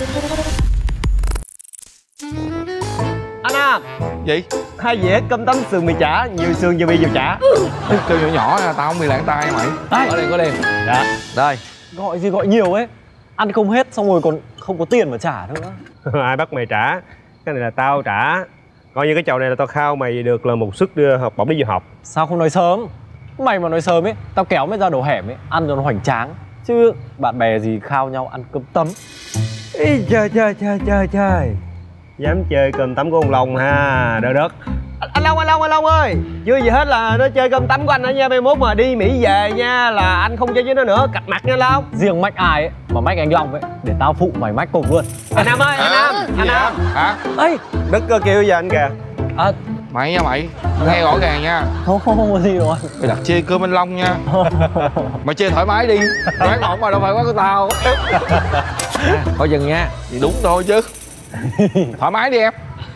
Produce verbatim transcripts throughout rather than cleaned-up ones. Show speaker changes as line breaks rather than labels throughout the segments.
Anh à.
Gì?
Hai dĩa cơm tấm sườn mì chả, nhiều sườn nhiều mì nhiều chả.
Kêu nhỏ nhỏ nha, tao không bị lãng tay mày.
Đây.
Có liền, có liền.
Dạ.
Đây.
Gọi gì gọi nhiều ấy. Ăn không hết xong rồi còn không có tiền mà trả nữa.
Ai bắt mày trả? Cái này là tao trả. Coi như cái chầu này là tao khao mày được là một suất đưa học bổng đi du học.
Sao không nói sớm? Mày mà nói sớm ấy, tao kéo mày ra đầu hẻm ấy, ăn cho nó hoành tráng. Chứ bạn bè gì khao nhau ăn cơm tấm.
Ý trời trời trời trời trời. Dám chơi cơm tấm của ông Long ha, đỡ đất. Anh, anh Long, anh Long, anh Long ơi. Chưa gì hết là nó chơi cơm tấm của anh đó nha. Mai mốt mà đi Mỹ về nha là anh không chơi với nó nữa, cạch mặt nha Long.
Riêng mách ai ấy, mà mách anh Long ấy, để tao phụ mày mách cùng luôn.
Anh Nam ơi, anh Nam, anh Nam.
Hả?
Ê,
Đức cơ kêu giờ anh kìa.
à,
Mày nha mày, nghe rõ ràng nha.
không, không, không có gì đâu anh.
Mày đặt chê cơm anh Long nha. Mày chê thoải mái đi. Quán ổn mà đâu phải quán của tao.
Thôi dừng nha.
Thì đúng thôi chứ. Thoải mái đi em.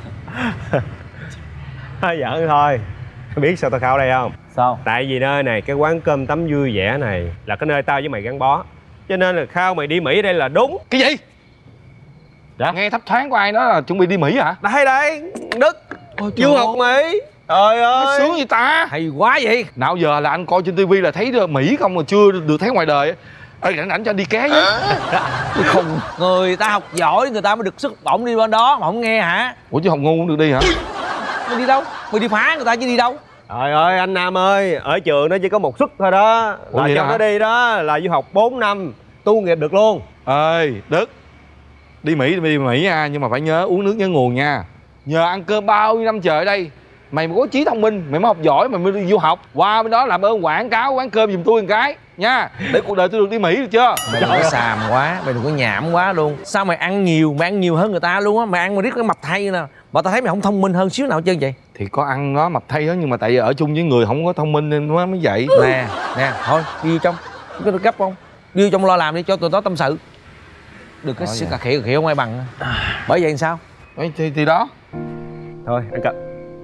Thôi giỡn thôi. Biết sao tao khao đây không?
Sao?
Tại vì nơi này, cái quán cơm tấm vui vẻ này là cái nơi tao với mày gắn bó. Cho nên là khao mày đi Mỹ ở đây là đúng.
Cái gì?
Dạ?
Nghe thấp thoáng của ai đó là chuẩn bị đi Mỹ hả?
Đây đây, Đức.
Ôi,
Du học Mỹ. Trời ơi.
Sướng gì ta?
Hay quá vậy.
Nào giờ là anh coi trên tivi là thấy Mỹ không mà chưa được thấy ngoài đời. Ê, rảnh rảnh cho anh đi ké với.
Không, người ta học giỏi người ta mới được sức bổng đi bên đó mà không nghe hả?
Ủa chứ học ngu cũng được đi hả?
Mày đi đâu? Mày đi phá người ta chứ đi đâu?
Trời ơi anh Nam ơi, ở trường nó chỉ có một suất thôi đó.
Ủa
Là
vậy
cho
hả?
nó đi đó là du học bốn năm, tu nghiệp được luôn.
Ê, Đức, đi Mỹ thì đi Mỹ nha, nhưng mà phải nhớ uống nước nhớ nguồn nha. Nhờ ăn cơm bao nhiêu năm trời ở đây, mày mới có trí thông minh, mày mới học giỏi, mày mới đi du học. Qua bên đó làm ơn quảng cáo quán cơm giùm tôi một cái nha, để cuộc đời tôi được đi Mỹ được chưa?
Mày đừng có xàm quá, mày đừng có nhảm quá luôn. Sao mày ăn nhiều, mày ăn nhiều hơn người ta luôn á. Mày ăn mà riết cái mập thay nè. Mà tao thấy mày không thông minh hơn xíu nào hết trơn vậy.
Thì có ăn nó mập thay đó, nhưng mà tại vì ở chung với người không có thông minh nên nó mới vậy.
Nè, nè, thôi, đi vô trong. Có được gấp không? Đi vô trong lo làm đi, cho tụi nó tâm sự. Được cái xíu cà khịa cà khịa không ai bằng. Bởi vậy sao?
Ê, thì, thì đó.
Thôi ăn cơm.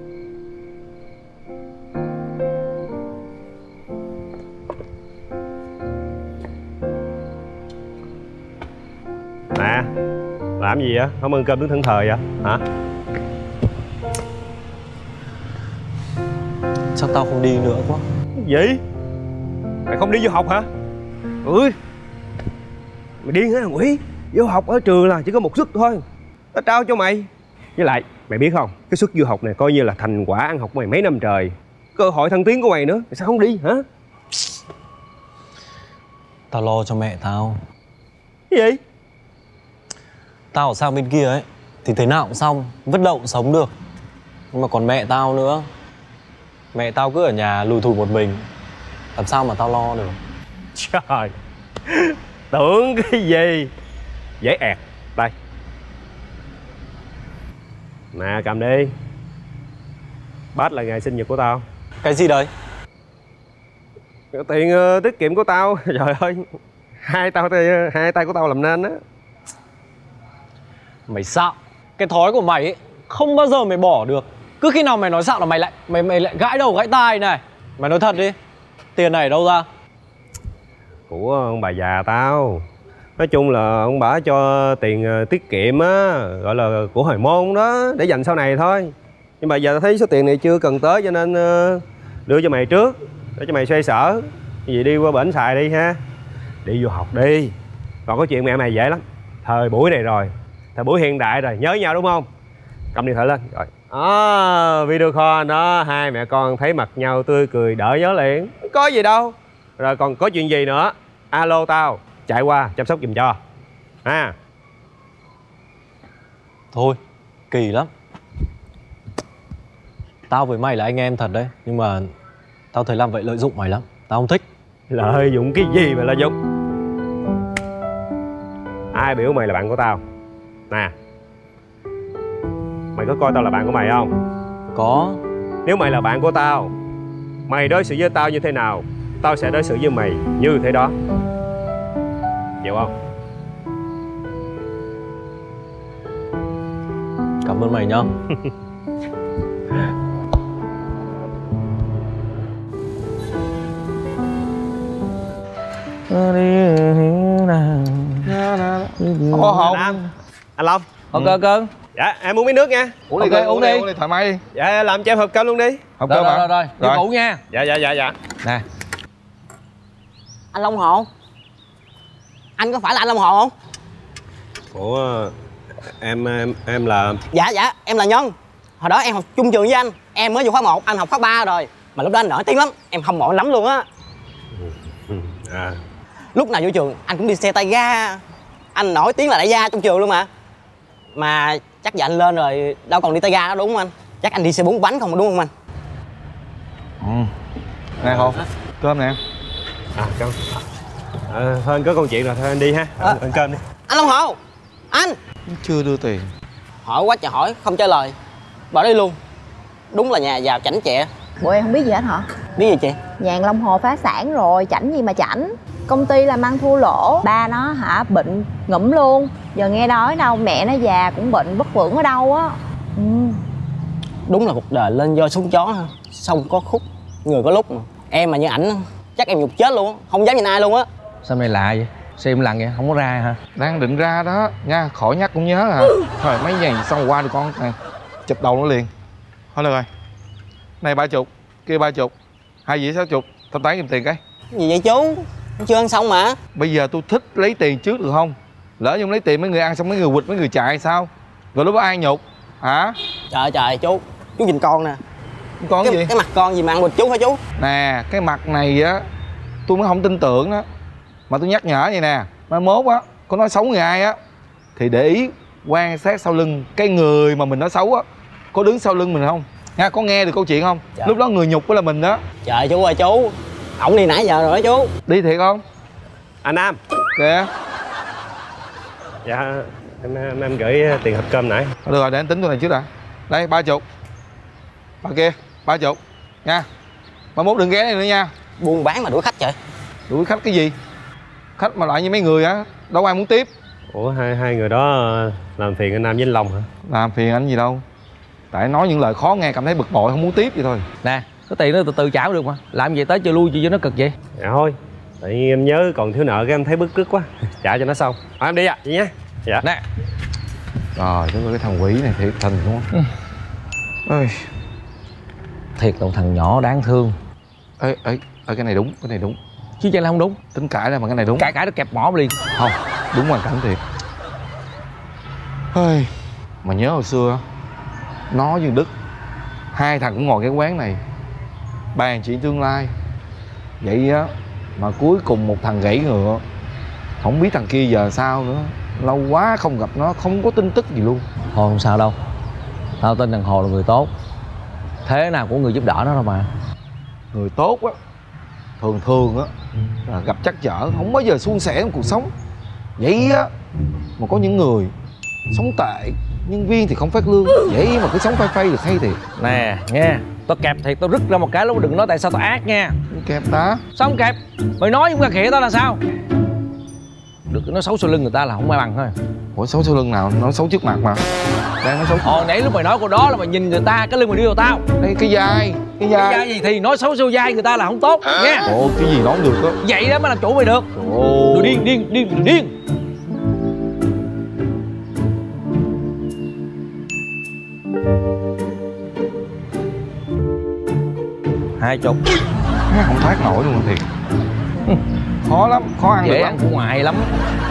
Nè, làm gì vậy? Không ăn cơm đứng thẫn thờ vậy? Hả?
Sao tao không đi nữa quá?
Gì? Mày không đi du học hả? Ui, mày điên hả thằng Quý? Du học ở trường là chỉ có một suất thôi. Tao trao cho mày. Với lại, mày biết không? Cái suất du học này coi như là thành quả ăn học của mày mấy năm trời. Cơ hội thăng tiến của mày nữa. Mày sao không đi hả?
Tao lo cho mẹ tao.
Cái gì?
Tao ở sang bên kia ấy thì thế nào cũng xong, vứt đậu cũng sống được. Nhưng mà còn mẹ tao nữa. Mẹ tao cứ ở nhà lùi thủi một mình, làm sao mà tao lo được.
Trời, tưởng cái gì? Dễ ẹt. Đây. Nè cầm đi. Bát là ngày sinh nhật của tao.
Cái gì đấy?
Tiền uh, tiết kiệm của tao. Trời ơi, hai tao hai tay của tao làm nên á.
Mày xạo. Cái thói của mày ấy không bao giờ mày bỏ được. Cứ khi nào mày nói xạo là mày lại mày mày lại gãi đầu gãi tai này. Mày nói thật đi, tiền này đâu ra?
Của ông bà già tao. Nói chung là ông bà cho tiền uh, tiết kiệm á, gọi là của hồi môn đó, để dành sau này thôi. Nhưng mà giờ tao thấy số tiền này chưa cần tới cho nên uh, đưa cho mày trước, để cho mày xoay sở. Cái gì đi qua bển xài đi ha. Đi du học đi. Còn có chuyện mẹ mày dễ lắm. Thời buổi này rồi, thời buổi hiện đại rồi, nhớ nhau đúng không? Cầm điện thoại lên. Rồi. À, video call đó, hai mẹ con thấy mặt nhau tươi cười đỡ nhớ liền. Không có gì đâu. Rồi còn có chuyện gì nữa, alo tao, chạy qua chăm sóc giùm cho. Ha.
Thôi, kỳ lắm. Tao với mày là anh em thật đấy. Nhưng mà tao thấy làm vậy lợi dụng mày lắm. Tao không thích.
Lợi dụng cái gì mà lợi dụng? Ai biểu mày là bạn của tao? Nè, mày có coi tao là bạn của mày không?
Có.
Nếu mày là bạn của tao, mày đối xử với tao như thế nào, tao sẽ đối xử với mày như thế đó. Hiểu không?
Cảm ơn mày nhá.
Ô Hồng,
Anh Long.
Ok ừ. Cưng.
Dạ em uống miếng nước nha.
Uống đi,
okay,
uống,
uống
đi,
đi
uống đi thoải mái đi.
Dạ làm cho em hộp cơm luôn đi.
Hộp
rồi,
cơm
rồi,
hả?
rồi rồi đi ngủ nha.
Dạ dạ dạ dạ.
Nè
anh Long Hồ, anh có phải là anh Long Hồ không?
Ủa em em em là
Dạ dạ em là Nhân. Hồi đó em học chung trường với anh, em mới vô khóa một, anh học khóa ba rồi. Mà lúc đó anh nổi tiếng lắm, em hâm mộ anh lắm luôn á.
à
Lúc nào vô trường anh cũng đi xe tay ga, anh nổi tiếng là đại gia trong trường luôn mà. Mà chắc giờ anh lên rồi đâu còn đi tay ga đó đúng không anh? Chắc anh đi xe bốn bánh không đúng không anh?
Ừ. Nè Hồ, cơm nè.
à cơm. À, thôi anh có công chuyện rồi thôi anh đi ha.
À.
Ăn cơm đi.
Anh Long Hồ, anh
Chưa đưa tiền.
hỏi quá trời hỏi không trả lời, bỏ đi luôn. Đúng là nhà giàu chảnh chẹ.
Bộ em không biết gì hết hả?
Biết gì chị?
Nhà Long Hồ phá sản rồi, chảnh gì mà chảnh. Công ty làm ăn thua lỗ. Ba nó hả bệnh ngủm luôn. Giờ nghe nói đâu mẹ nó già cũng bệnh bất vượng ở đâu á. Ừ.
Đúng là cuộc đời lên do xuống chó ha. Sông có khúc, người có lúc mà. Em mà như ảnh chắc em nhục chết luôn á, không dám nhìn ai luôn á.
Sao mày lạ vậy? Sao im lặng vậy? Không có ra hả?
Đang định ra đó nha, khỏi nhắc cũng nhớ à. Thôi mấy ngày xong qua được con này. Chụp đầu nó liền. Thôi được rồi. Này ba chục, kia ba chục, hai dĩa sáu chục, thanh toán giùm tiền cái.
Gì vậy chú? Chưa ăn xong mà.
Bây giờ tôi thích lấy tiền trước được không? Lỡ như lấy tiền mấy người ăn xong mấy người quỵt mấy người chạy sao? Rồi lúc đó ai nhục? Hả?
Trời trời chú, chú nhìn con nè.
Con
cái,
gì?
cái mặt con gì mà ăn quỵt chú hả chú?
Nè, cái mặt này á tôi mới không tin tưởng đó. Mà tôi nhắc nhở vậy nè, mai mốt á có nói xấu người ai á thì để ý quan sát sau lưng cái người mà mình nói xấu á có đứng sau lưng mình không nha, có nghe được câu chuyện không?
Dạ.
Lúc đó người nhục của là mình đó.
Trời chú ơi chú, ổng đi nãy giờ rồi đó chú.
Đi thiệt không?
Anh Nam.
Kìa.
Dạ em em, em gửi tiền hộp cơm nãy.
Được rồi, để anh tính tôi này trước đã. Đây ba chục, ba kia ba chục nha. Mai mốt đừng ghé đây nữa nha.
Buôn bán mà đuổi khách trời.
Đuổi khách cái gì? Khách mà lại như mấy người á đâu ai muốn tiếp.
Ủa hai hai người đó làm phiền anh Nam với anh Long hả?
Làm phiền anh gì đâu, tại nói những lời khó nghe cảm thấy bực bội không muốn tiếp vậy thôi.
Nè, có tiền nó từ từ trả được mà. Làm gì tới chơi lui chi cho nó cực vậy?
Dạ thôi. Tại vì em nhớ còn thiếu nợ cái em thấy bức rứt quá. Trả cho nó xong. À, em đi ạ, vậy nhé. Dạ.
Nè.
Rồi, chứ cái thằng quỷ này thiệt tình đúng không? Ừ. Ê.
Thiệt là một thằng nhỏ đáng thương.
Ê, ê, ê, cái này đúng, cái này đúng.
Chứ chẳng là không đúng.
Tính cãi ra mà cái này đúng.
Cãi cãi nó kẹp mỏ liền.
Không, đúng hoàn cảnh thiệt. Ê. Mà nhớ hồi xưa nó với Đức, hai thằng cũng ngồi cái quán này bàn chuyện tương lai. Vậy á mà cuối cùng một thằng gãy ngựa, không biết thằng kia giờ sao nữa. Lâu quá không gặp nó, không có tin tức gì luôn.
Thôi không sao đâu. Tao tin thằng Hồ là người tốt. Thế nào cũng người giúp đỡ nó đâu mà.
Người tốt á thường thường á là gặp trắc trở, không bao giờ suôn sẻ trong cuộc sống. Vậy á mà có những người sống tệ, nhân viên thì không phát lương, vậy mà cứ sống phay phay được hay thiệt.
Nè nghe, tao kẹp thiệt, tao rứt ra một cái lúc đừng nói tại sao tao ác nha.
Kẹp ta.
Sao không kẹp? Mày nói không ra khịa tao là sao? Được nói xấu sau lưng người ta là không ai bằng thôi.
Ủa xấu sau lưng nào, nói xấu trước mặt mà. Đang nói xấu.
Hồi nãy lúc mày nói câu đó là mày nhìn người ta, cái lưng mày đi vào tao.
Đây cái vai, cái vai.
Cái vai gì thì nói xấu sau vai người ta là không tốt nha.
Ồ cái gì nói không được á.
Vậy đó mới làm chủ mày được.
Ồ.
Đồ điên điên điên đồ điên. Hai chục.
Không thoát nổi luôn thiệt. Khó lắm, khó ăn được
Dễ
lắm.
ăn của ngoài lắm.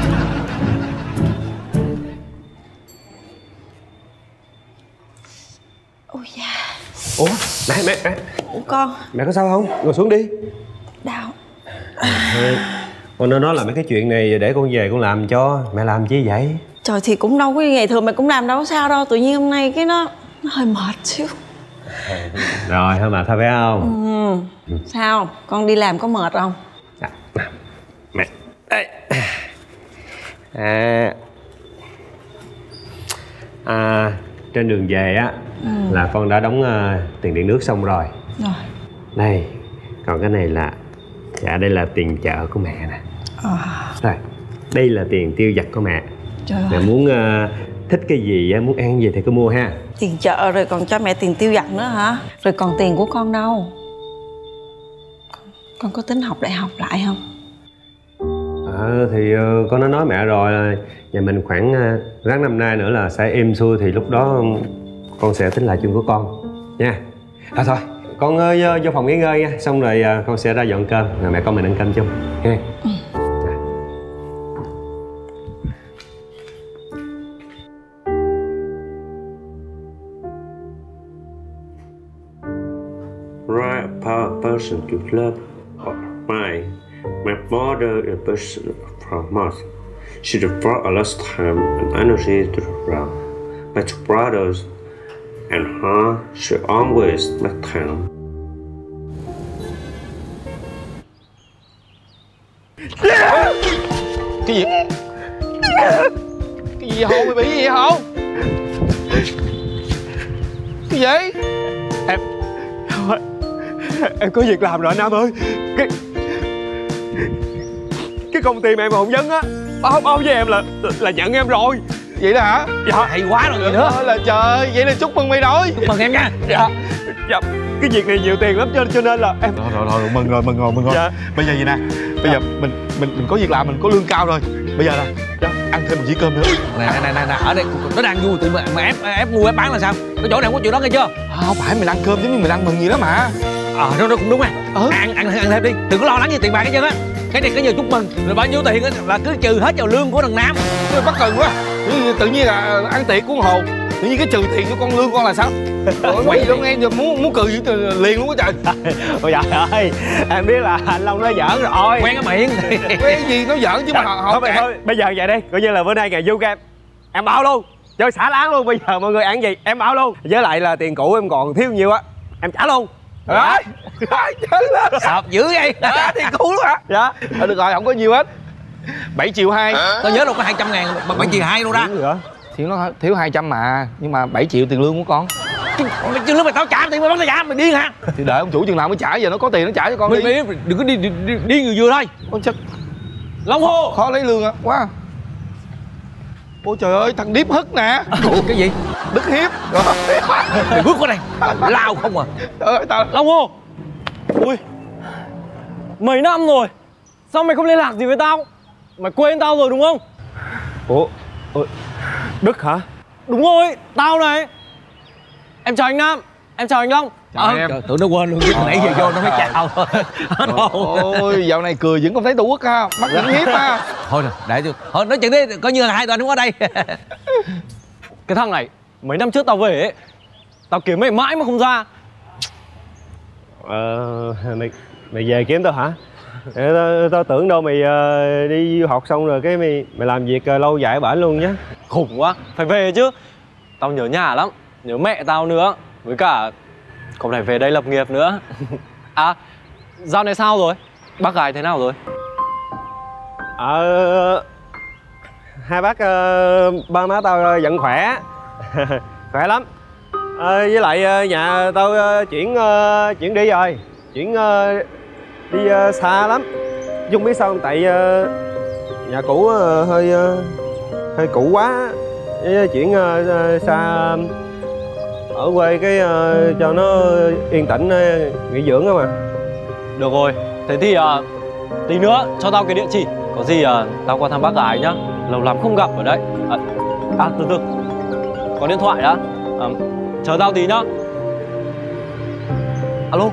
Ôi da.
Ủa mẹ mẹ mẹ
Ủa con.
Mẹ có sao không? Ngồi xuống đi.
Đau.
Thôi, con nó nói là mấy cái chuyện này để con về con làm cho. Mẹ làm chi vậy?
Trời thì cũng đâu có ngày thường mày cũng làm đâu có sao đâu. Tự nhiên hôm nay cái nó nó hơi mệt xíu.
Rồi thôi mà thôi phải không?
Ừ. Sao? Con đi làm có mệt không?
À, mẹ Ê. À, à trên đường về á ừ. là con đã đóng uh, tiền điện nước xong rồi.
Rồi.
Đây, còn cái này là dạ đây là tiền chợ của mẹ nè.
À.
Rồi, đây là tiền tiêu vặt của mẹ.
Trời
Mẹ
ơi.
muốn uh, thích cái gì, muốn ăn gì thì cứ mua ha.
Tiền chợ rồi còn cho mẹ tiền tiêu vặt nữa hả? Rồi còn tiền của con đâu? Con, con có tính học đại học lại không?
Ờ thì uh, con đã nói mẹ rồi là nhà mình khoảng uh, ráng năm nay nữa là sẽ êm xuôi thì lúc đó um, con sẽ tính lại chuyện của con nha. À thôi con uh, vô phòng nghỉ ngơi nha, xong rồi uh, con sẽ ra dọn cơm rồi mẹ con mình ăn cơm chung nha. Ừ. Right a person to love or mine. My mother is a person from Mars. She devoted a lot of time and energy to the realm. My two brothers and her, she always make time.
Cái gì? Cái gì hôn mày bị gì vậy không? Cái gì?
Em Em có việc làm rồi anh Nam ơi. Cái Cái công ty mà em phỏng vấn á báo báo với em là là nhận em rồi.
Vậy đó hả?
Dạ.
Hay quá rồi gì nữa.
Ôi là trời, vậy là chúc mừng mày rồi.
Chúc mừng em nha.
Dạ. Dạ. Cái việc này nhiều tiền lắm cho cho nên là em.
Rồi rồi rồi, mừng rồi, mừng rồi, mừng rồi.
Dạ.
Bây giờ vậy nè, bây giờ mình mình mình có việc làm, mình có lương cao rồi. Bây giờ là dạ, ăn thêm một dĩa cơm nữa.
Nè nè nè nè, ở đây nó đang vui tự mà, mà ép ép mua ép bán là sao? Cái chỗ này không có chuyện đó nghe chưa?
À, không phải mình ăn cơm giống như mình ăn mừng gì đó mà.
Ờ à, đó, đó cũng đúng à.
Ừ.
Ăn ăn ăn thêm đi, đừng có lo lắng gì tiền bạc hết trơn á. Cái này cái giờ chúc mừng rồi bao nhiêu tiền á là cứ trừ hết vào lương của thằng Nam.
Tôi bắt cần quá. Tự, tự nhiên là ăn tiệc của Hồ. Tự nhiên cái trừ tiền cho con lương con là sao? Quậy gì đâu nghe giờ muốn muốn cười liền luôn á trời.
Ôi trời ơi, em biết là anh Long nói giỡn rồi.
Quen cái miệng.
Quen gì nó giỡn chứ mà họ
Thôi, thôi, thôi bây giờ vậy đi, coi như là bữa nay ngày vui em. Em bao luôn, chơi xả láng luôn, bây giờ mọi người ăn gì em bao luôn. Với lại là tiền cũ em còn thiếu nhiều á, em trả luôn.
Đấy.
Sợp dữ vậy.
Đó, thì cũ luôn hả?
Dạ.
Thôi được rồi, không có nhiều hết. bảy triệu hai.
Tao nhớ đâu có hai trăm ngàn mà bảy triệu hai đâu ra.
Thì nó thiếu hai trăm mà, nhưng mà bảy triệu tiền lương của con.
Mày chưa lúc mày tao trả tiền mày bắt tao trả, mày điên hả?
Thì đợi ông chủ chừng nào mới trả, giờ nó có tiền nó trả cho con
Mày,
đi.
mày đừng có đi đi, đi, đi người vừa thôi.
Ôi chết.
Long hô.
Khó lấy lương à, quá. Ôi trời ơi, thằng Điếp Hức nè.
Cái gì?
Đức Hiếp.
Mày bước qua đây, lao không à.
Trời ơi, tao...
Long hô. Ui, mấy năm rồi sao mày không liên lạc gì với tao? Mày quên tao rồi đúng không?
Ủa, Ủa Đức hả?
Đúng rồi, tao này. Em chào anh Nam, em chào anh Long.
Chào
Ờ,
em.
trời, tụi nó quên luôn chứ nãy giờ vô nó mới chào thôi. Hết hồn.
Ôi, dạo này cười vẫn không thấy tổ quốc ha. Mắt vẫn hiếp ha.
Thôi nè, để tôi. Thôi nói chuyện đi, coi như là hai tụi anh không ở đây.
Cái thằng này, mấy năm trước tao về ấy, tao kiếm mày mãi mà không ra.
Ờ, mày, mày về kiếm tao hả? Tao, tao tưởng đâu mày uh, đi du học xong rồi cái mày mày làm việc uh, lâu dài ở bển luôn nhá.
Khủng quá, phải về chứ. Tao nhớ nhà lắm, nhớ mẹ tao nữa. Với cả còn phải về đây lập nghiệp nữa. À, dạo này sao rồi? Bác gái thế nào rồi?
Ờ, hai bác uh, ba má tao vẫn khỏe. Khỏe lắm. Ờ, với lại uh, nhà tao uh, chuyển uh, chuyển đi rồi. Chuyển uh, đi uh, xa lắm. Dung biết sao không? Tại uh, nhà cũ uh, hơi uh, hơi cũ quá. Với chuyển uh, xa uh, ở quê cái uh, cho nó yên tĩnh uh, nghỉ dưỡng đó mà.
Được rồi, thế thì uh, tí nữa cho tao cái địa chỉ. Có gì uh, tao qua thăm bác gái nhá. Lâu lắm không gặp ở đây. À, à từ từ, có điện thoại đã. À, chờ tao tí nhá. Alo.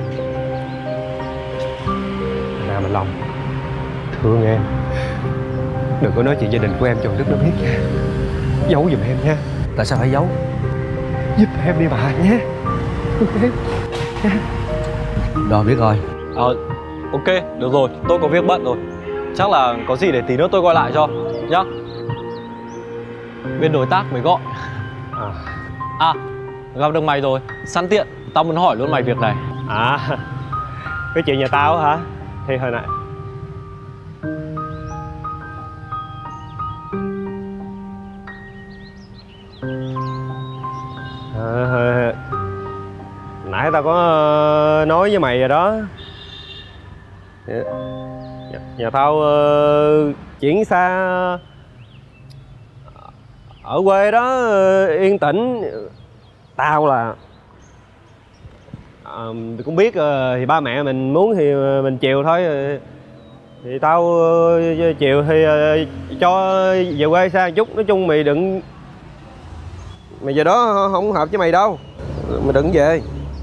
Nam Anh Long, thương em, đừng có nói chuyện gia đình của em cho Đức nó biết nha. Giấu giùm em nha.
Tại sao phải giấu?
Giúp em đi bà nhé.
Rồi biết rồi.
Ờ, ok, được rồi, tôi có việc bận rồi. Chắc là có gì để tí nữa tôi gọi lại cho nhá. Bên đối tác mới gọi.
À,
À, gặp được mày rồi. Sẵn tiện, tao muốn hỏi luôn mày việc này.
à cái chuyện nhà tao hả? Thì hồi nãy à, hồi... nãy tao có uh, nói với mày rồi đó. Nhà, nhà tao uh, chuyển xa uh, ở quê đó, uh, yên tĩnh. Tao là à, cũng biết uh, thì ba mẹ mình muốn thì mình chiều thôi. Thì tao uh, chiều thì uh, cho về quê xa chút. Nói chung mày đừng, mày giờ đó không hợp với mày đâu, mày đừng về.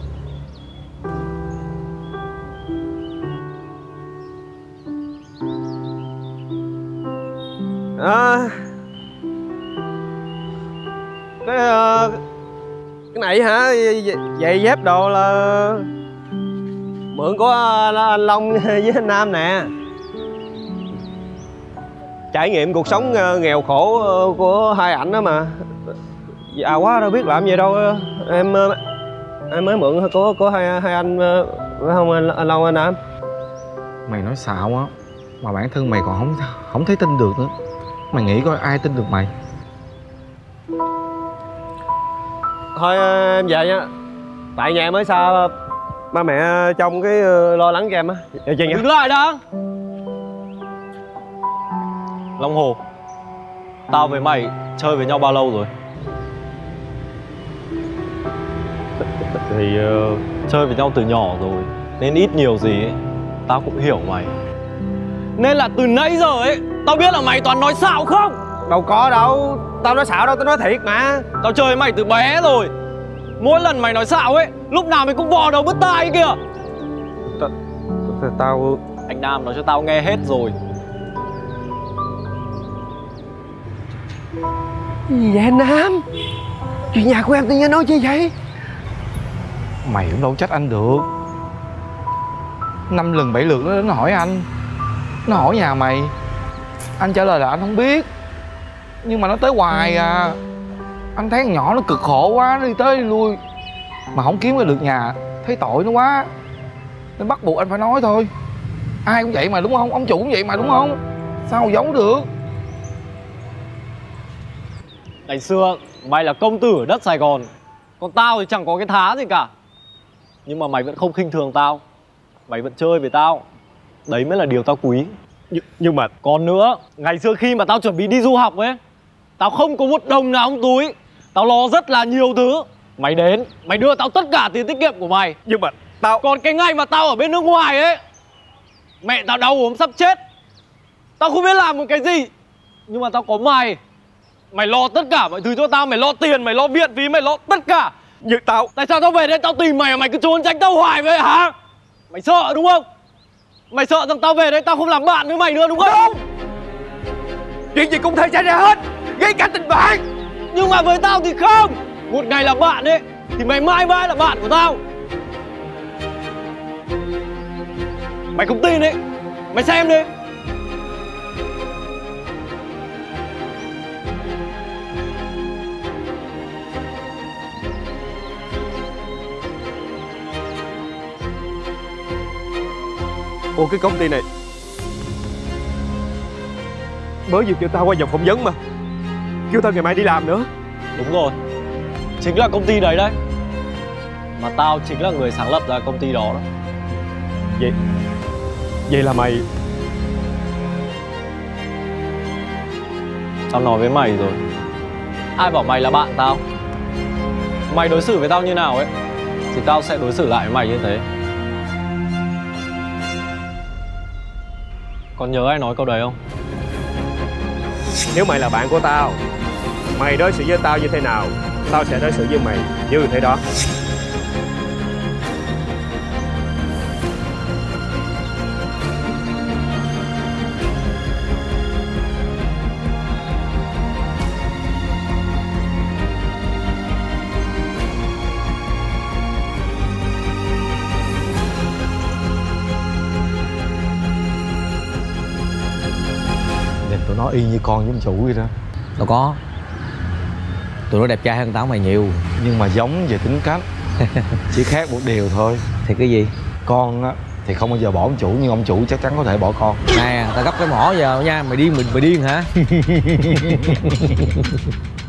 À, cái uh, cái này hả, giày dép đồ là mượn của anh Long với anh Nam nè. Trải nghiệm cuộc sống nghèo khổ của hai ảnh đó mà. Già quá đâu biết làm gì đâu. Em em mới mượn của của hai hai anh phải không anh, anh Long anh Nam?
Mày nói xạo á, mà bản thân mày còn không không thấy tin được nữa. Mày nghĩ coi ai tin được mày?
Thôi em về nha. Tại nhà mới xa, ba mẹ trông cái lo lắng cho em á.
Dừng lại đã. Long Hồ, tao với mày chơi với nhau bao lâu rồi?
Thì uh...
chơi với nhau từ nhỏ rồi, nên ít nhiều gì ấy, tao cũng hiểu mày. Nên là từ nãy giờ ấy, tao biết là mày toàn nói xạo không?
Đâu có đâu, tao nói xạo đâu, tao nói thiệt mà.
Tao chơi với mày từ bé rồi. Mỗi lần mày nói xạo ấy, lúc nào mày cũng vò đầu bứt tai kìa.
T tao...
Anh Nam nói cho tao nghe hết rồi.
Gì vậy anh Nam? Chuyện nhà của em tự nhiên nói chi vậy?
Mày cũng đâu trách anh được. Năm lần bảy lượt nó đến hỏi anh, nó hỏi nhà mày. Anh trả lời là anh không biết, nhưng mà nó tới hoài à. Anh thấy con nhỏ nó cực khổ quá, nó đi tới đi lui mà không kiếm ra được nhà, thấy tội nó quá nên bắt buộc anh phải nói thôi. Ai cũng vậy mà đúng không? Ông chủ cũng vậy mà đúng không? Sao giấu được?
Ngày xưa mày là công tử ở đất Sài Gòn, còn tao thì chẳng có cái thá gì cả. Nhưng mà mày vẫn không khinh thường tao, mày vẫn chơi với tao. Đấy mới là điều tao quý.
Nh Nhưng mà
còn nữa, ngày xưa khi mà tao chuẩn bị đi du học ấy, tao không có một đồng nào trong túi, tao lo rất là nhiều thứ. Mày đến, mày đưa tao tất cả tiền tiết kiệm của mày.
Nhưng mà tao...
Còn cái ngày mà tao ở bên nước ngoài ấy, mẹ tao đau ốm sắp chết, tao không biết làm một cái gì, nhưng mà tao có mày. Mày lo tất cả mọi thứ cho tao, mày lo tiền, mày lo viện phí, mày lo tất cả.
Nhưng tao...
Tại sao tao về đây tao tìm mày mà mày cứ trốn tránh tao hoài vậy hả? Mày sợ đúng không? Mày sợ rằng tao về đây tao không làm bạn với mày nữa đúng không?
Không! Chuyện gì cũng thể xảy ra hết, ngay cả tình bạn.
Nhưng mà với tao thì không. Một ngày là bạn ấy, thì mày mãi mãi là bạn của tao. Mày không tin ấy, mày xem đi.
Ủa cái công ty này mới vừa kêu tao qua vòng phỏng vấn mà, kêu tao ngày mai đi làm nữa.
Đúng rồi, chính là công ty đấy đấy. Mà tao chính là người sáng lập ra công ty đó đó.
Vậy Vậy là mày...
Tao nói với mày rồi, ai bảo mày là bạn tao. Mày đối xử với tao như nào ấy, thì tao sẽ đối xử lại với mày như thế. Còn nhớ ai nói câu đấy không?
Nếu mày là bạn của tao, mày đối xử với tao như thế nào, tao sẽ đối xử với mày như thế đó.
Tụi nó y như con với ông chủ vậy đó.
Đâu có, tụi nó đẹp trai hơn tao mày nhiều.
Nhưng mà giống về tính cách. Chỉ khác một điều thôi.
Thì cái gì?
Con á thì không bao giờ bỏ ông chủ, nhưng ông chủ chắc chắn có thể bỏ con.
Nè, tao gấp cái mỏ giờ nha. Mày điên, mình mày điên hả?